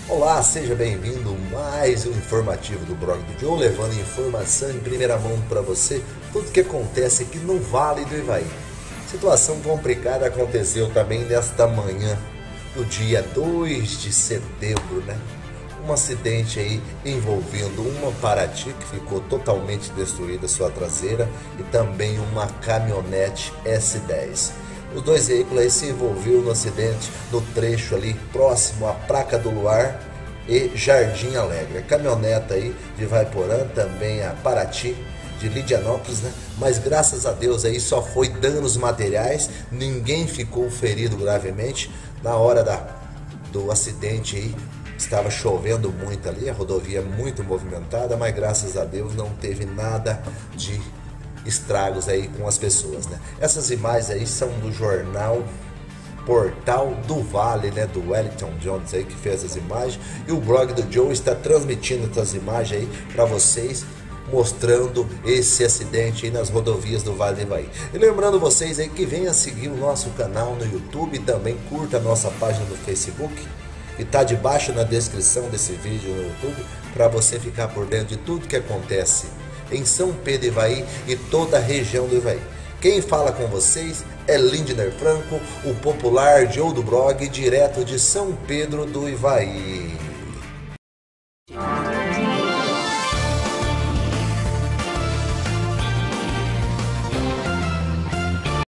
Olá, seja bem-vindo a mais um informativo do blog do Joe, levando informação em primeira mão para você, tudo que acontece aqui no Vale do Ivaí. Situação complicada aconteceu também nesta manhã, no dia 2 de setembro, né? Um acidente aí envolvendo uma Paraty que ficou totalmente destruída sua traseira e também uma caminhonete S10. Os dois veículos aí se envolveram no acidente no trecho ali próximo à Praça do Luar e Jardim Alegre. A caminhoneta aí de Vaiporã, também a Paraty de Lidianópolis, né? Mas graças a Deus aí só foi danos materiais, ninguém ficou ferido gravemente. Na hora do acidente aí estava chovendo muito ali, a rodovia muito movimentada, mas graças a Deus não teve nada de estragos aí com as pessoas, né? Essas imagens aí são do jornal Portal do Vale, né, do Wellington Jones aí que fez as imagens, e o blog do Joe está transmitindo essas imagens aí para vocês, mostrando esse acidente aí nas rodovias do Vale do Ivaí. E lembrando vocês aí que venha seguir o nosso canal no YouTube e também curta a nossa página do Facebook, que está debaixo na descrição desse vídeo no YouTube, para você ficar por dentro de tudo que acontece em São Pedro Ivaí e toda a região do Ivaí. Quem fala com vocês é Lindner Franco, o popular Joe do blog, direto de São Pedro do Ivaí.